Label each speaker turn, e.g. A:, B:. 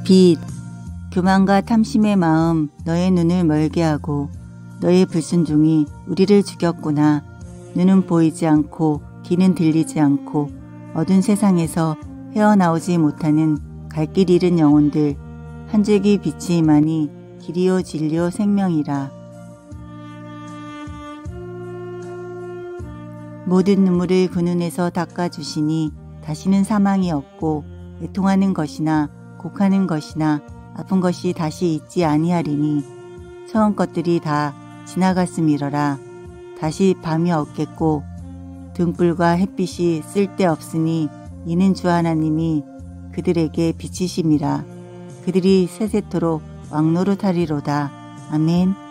A: 빛, 교만과 탐심의 마음 너의 눈을 멀게 하고 너의 불순종이 우리를 죽였구나. 눈은 보이지 않고 귀는 들리지 않고 어두운 세상에서 헤어나오지 못하는 갈 길 잃은 영혼들, 한 줄기 빛이 임하니 길이요 진리요 생명이라. 모든 눈물을 그 눈에서 닦아주시니 다시는 사망이 없고 애통하는 것이나 곡하는 것이나 아픈 것이 다시 있지 아니하리니 처음 것들이 다 지나갔음이러라. 다시 밤이 없겠고 등불과 햇빛이 쓸데없으니 이는 주 하나님이 그들에게 비치심이라. 그들이 세세토록 왕노릇하리로다. 아멘.